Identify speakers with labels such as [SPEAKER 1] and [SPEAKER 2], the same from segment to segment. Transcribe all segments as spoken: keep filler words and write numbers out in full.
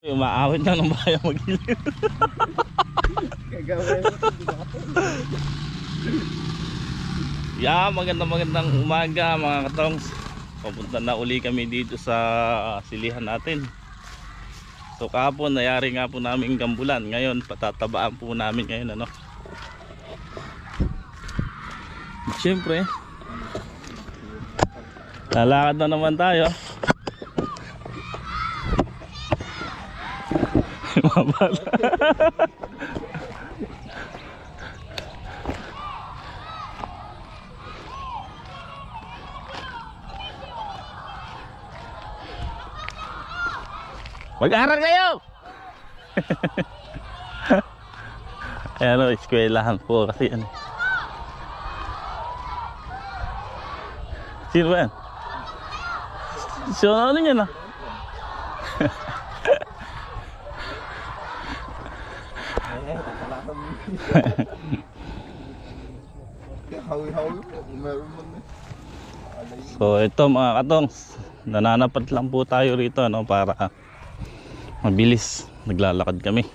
[SPEAKER 1] Umaawit na ng bayan mag-ilim. Yeah, magandang magandang umaga mga katongs. Papunta na uli kami dito sa silihan natin. So kahapon nayari nga po namin gambulan. Ngayon patatabaan po namin ngayon ano. Siyempre lalakad na naman tayo. Mabala. Mag-aral kayo. Ayan o, eskwelahan po kasi yan. Sino ba yan? Sino ano yan ah? So ito mga katongs, nananapat lang po tayo rito no, para mabilis naglalakad kami.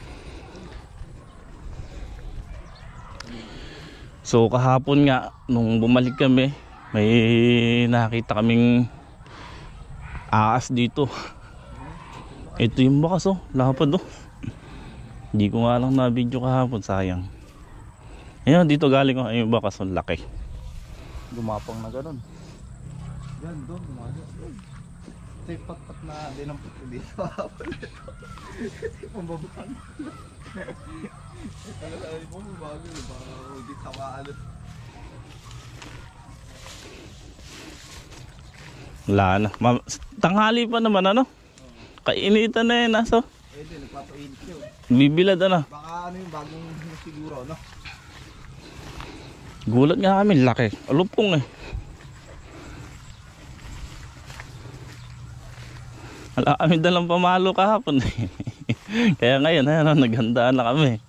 [SPEAKER 1] So kahapon nga nung bumalik kami, may nakita kaming aas dito. Ito yung bakas oh, lapad oh. Hindi ko nga lang na video kahapon, sayang. Ayun, dito galing ko, ayun bakas ang laki.
[SPEAKER 2] Gumapang na ganun. Yan doon, gumapang. Ito yung pat-pat na dinampot ko dito. Pambabaan. Talaga mo, bago, baka hindi tamaan.
[SPEAKER 1] Wala na. Tanghali pa naman ano? Kainitan na yun aso.
[SPEAKER 2] Eh di, nagpapainit yun.
[SPEAKER 1] Bibilad ano?
[SPEAKER 2] Baka ano yung bagong siguro, no?
[SPEAKER 1] Gulat nga kami, laki. Alupong eh. Wala kami dalang pamalo kahapon eh. Kaya ngayon, ayun, naghandaan na kami.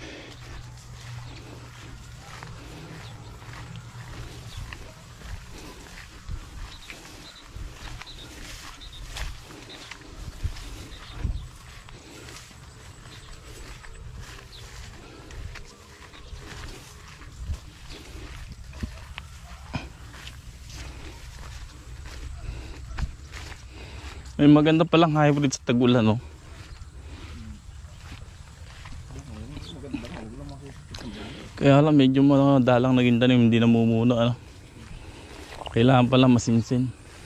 [SPEAKER 1] May maganda palang hybrid sa Tagulan no. Kaya lang medyo madalang naging tanim, hindi namumuno ano. Kailangan pala masinsin.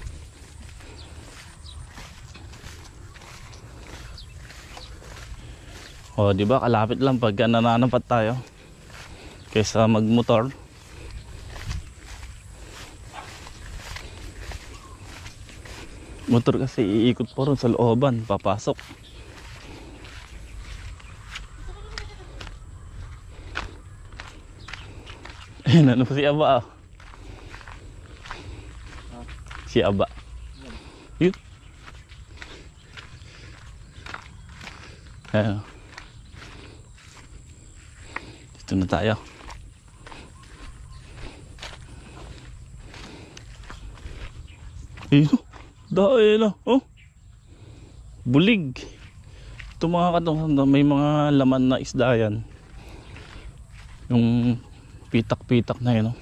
[SPEAKER 1] O di ba kalapit lang pagka nananapat tayo kaysa magmotor. Motor kasi iikot po ron sa looban, papasok. Ayun, ano po si Aba ah. Si Aba. Yun. Ayun. Dito na tayo. Ayun. Dahil na, oh. Bulig. Ito mga katong, may mga laman na isda yan. Yung pitak-pitak na yun, oh.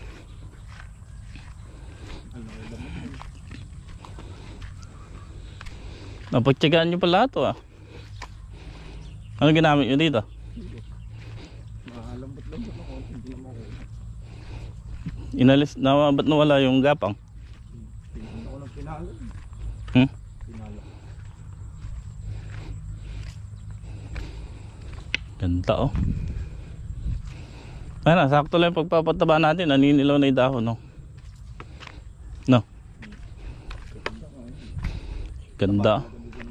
[SPEAKER 1] Napagtyagaan nyo pala ito, ah. Ano ginamit nyo dito?
[SPEAKER 2] Makalambot-lambot ako, hindi mo ako.
[SPEAKER 1] Inalis, na, ba't nawala yung gapang?
[SPEAKER 2] Pinalo ko ng pinalo.
[SPEAKER 1] Hmm?
[SPEAKER 2] Pinalo.
[SPEAKER 1] Ganda oh. Ano, sakto lang yung pagpapataba natin. Naninilaw na yung dahon no. No. Ganda.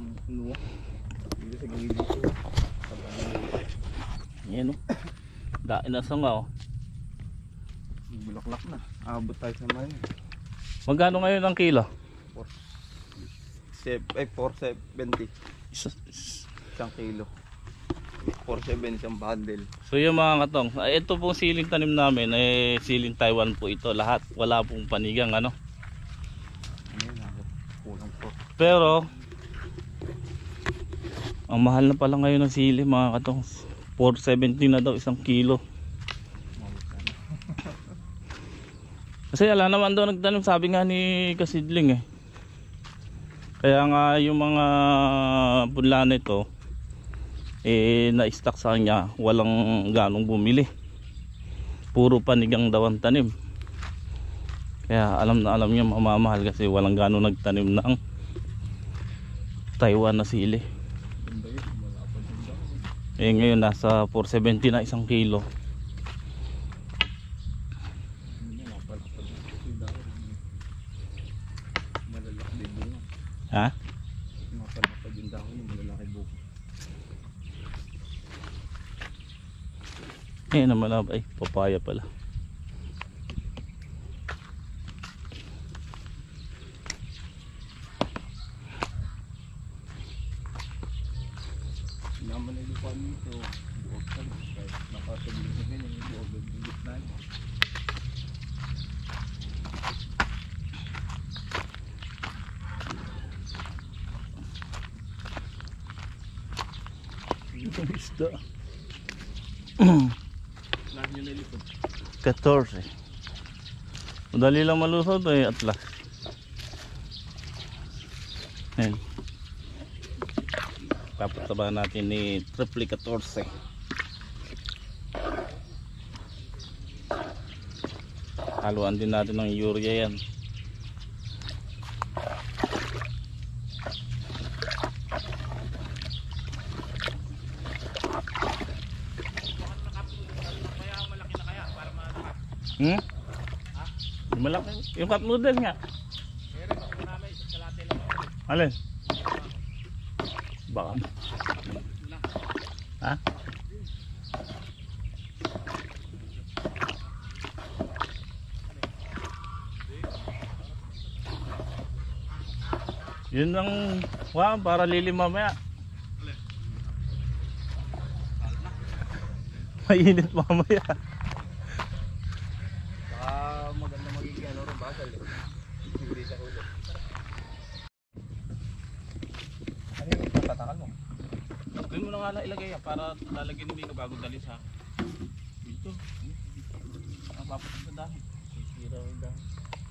[SPEAKER 1] Yan oh. Dain na sa nga oh.
[SPEAKER 2] Bulaklak na. Abot tayo sa mga yun.
[SPEAKER 1] Magkano ngayon ang kilo?
[SPEAKER 2] four seventy.
[SPEAKER 1] Isa,
[SPEAKER 2] Isang kilo. four seventy isang bundle.
[SPEAKER 1] so yung mga katong, ay, ito pong siling tanim namin eh siling Taiwan po ito lahat. Wala pong panigang ano.
[SPEAKER 2] Ayan, kulang po.
[SPEAKER 1] Pero Ang mahal na pala ngayon ng sili mga katong. four seventy na daw isang kilo. Kasi ala naman daw nagtanim, sabi nga ni Kasidling eh. Kaya nga yung mga punla nito eh na-stock sa kanya, walang ganong bumili. Puro panigang daw ang tanim. Kaya alam na alam niya mamamahal kasi walang ganong nagtanim ng Taiwan na sili. Eh ngayon nasa four seventy na isang kilo. Ha?
[SPEAKER 2] Mapalapad yung dahon yung malalaki buko.
[SPEAKER 1] Eh naman na ay papaya pala.
[SPEAKER 2] Naman ay lupa nito. Buwag ka. Kahit nakasabili sa ganyan, buwag ang gitna niya.
[SPEAKER 1] Itong isda.
[SPEAKER 2] Lahat nyo nalipod.
[SPEAKER 1] fourteen. Madali lang malusot eh, atlas. Ayan. Papatabahan natin ni triple fourteen. Haluan din natin ng urea yan. Hmm? Ha? Yung malaki. Yung cup noodles nga.
[SPEAKER 2] Meron ako namin, sa kalate lang.
[SPEAKER 1] Alin? Baka. Ha? Yun ang wow, para lilim mamaya. Mainit mamaya.
[SPEAKER 2] Maganda magiging ano rin basal eh. Siguri sa ulo. Ano yung patakal mo?
[SPEAKER 1] Gawin mo na nga lang ilagay yan para lalagyan mo yung bago dali sa dito. Ang papatak sa dahil. Sisira yung dahil.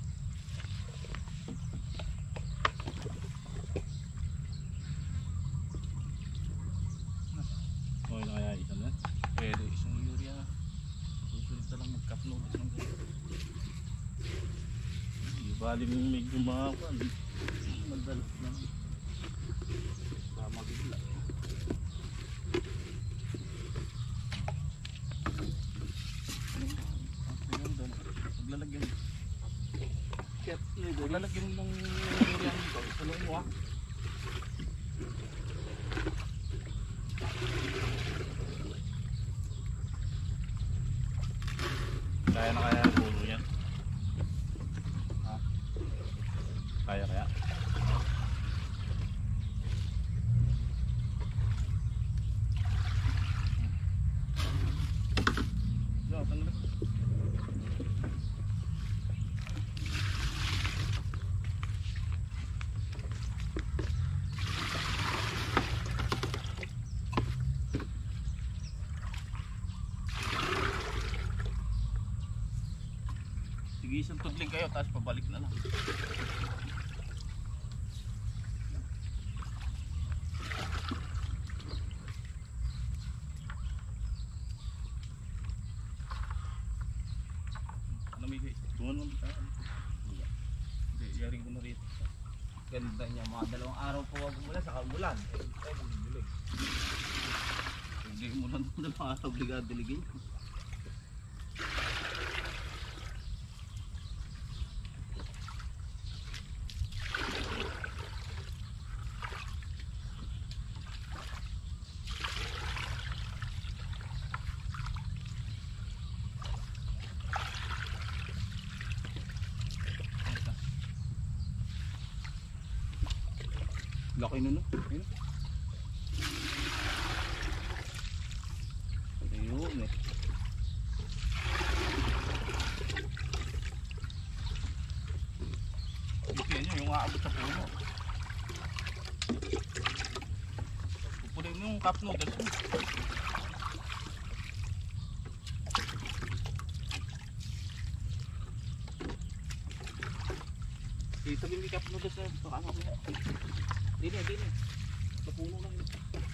[SPEAKER 1] Okay na kaya isa na? Pwede isang urea. Susunod na lang mag-cup noodles ng ganyan. Bali medyo mga madalas lang tama bigla. Maglalagyan maglalagyan mo ng yan dito. Tulong mo ah. Kaya na kaya puno yan. Kaya kaya. Yo, tanggalin. Sige, isang tudling kayo tapos pabalik na lang. Namigay. Tuwan mo ba? Hindi, yaring ko na rito.
[SPEAKER 2] Ganda niya, mga dalawang araw po wag mula sa kamulan. Eh, ay, magbilig.
[SPEAKER 1] Hindi mo lang na mga obligado diligin. Laki nun no? Ayun. Ayun eh. Ito yun yung aabot sa puno. Kunin mo yung cup noodles mo. Dito yung cup noodles na ito. Ano ko yan? Dili, dili. Sa puno lang yun.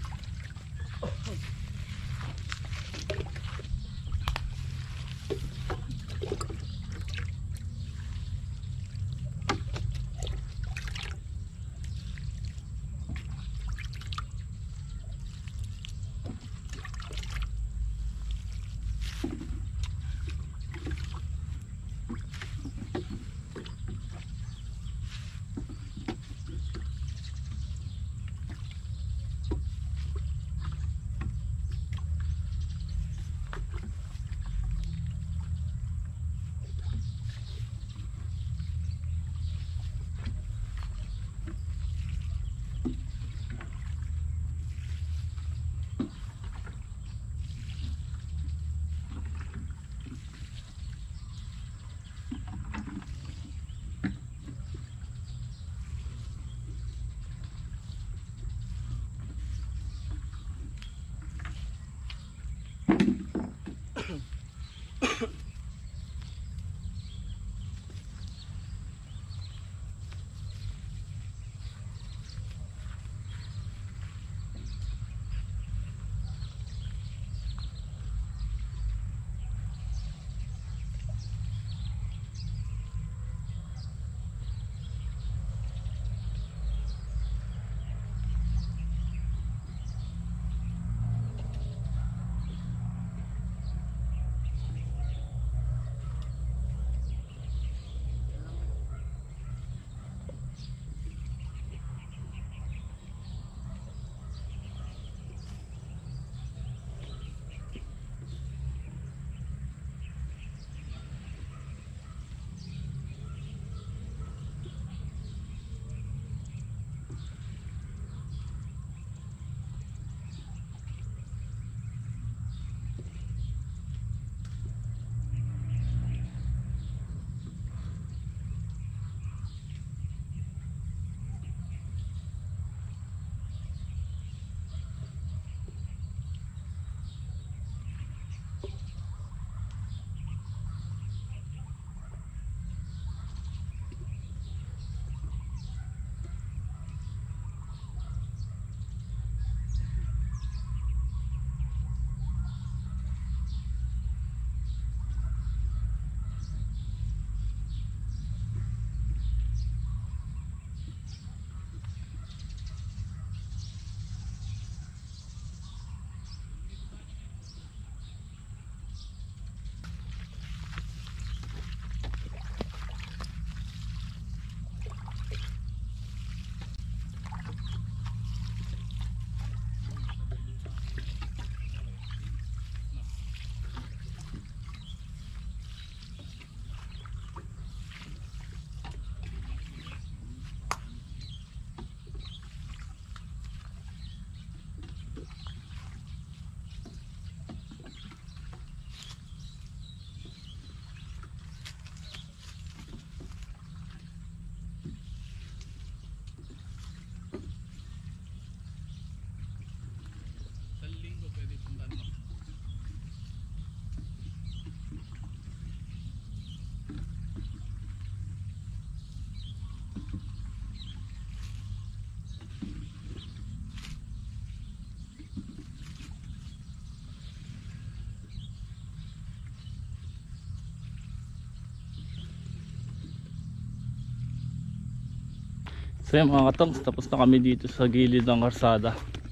[SPEAKER 1] So yan mga katongs, tapos na kami dito sa gilid ng karsada.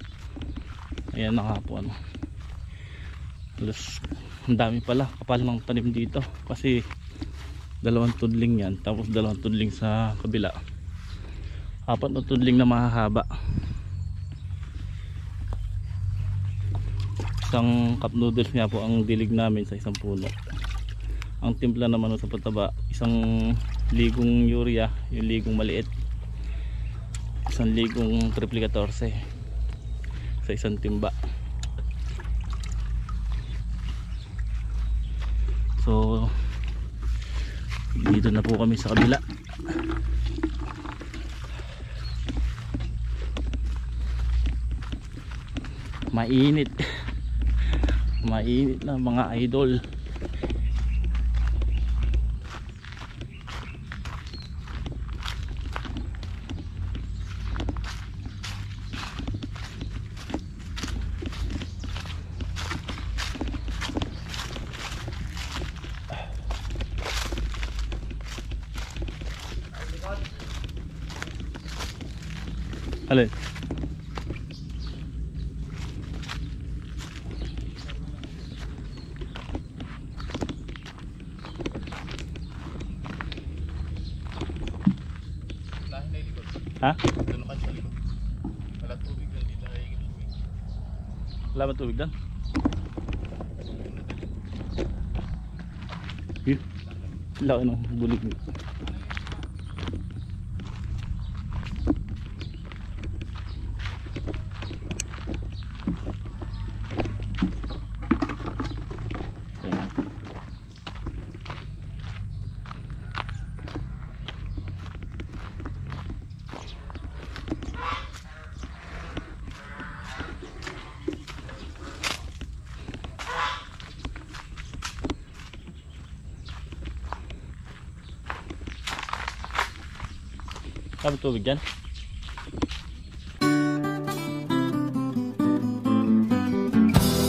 [SPEAKER 1] Ayan na nga po ano. Alas, ang dami pala, kapal ng tanim dito. Kasi dalawang tudling yan, tapos dalawang tudling sa kabila. Apat na tudling na mahahaba. Isang cup noodles nga po ang dilig namin sa isang puno. Ang timpla naman sa pataba, isang ligong urea, yung ligong maliit. Isang ligong triple fourteen sa isang timba. So dito na po kami sa kabila. Mainit. Mainit na mga idol. Alin? Ha?
[SPEAKER 2] Wala tubig na dito na higit tubig.
[SPEAKER 1] Wala ba tubig doon? Yun. Laki ng bulig. Ayan. Wala ba tubig dyan?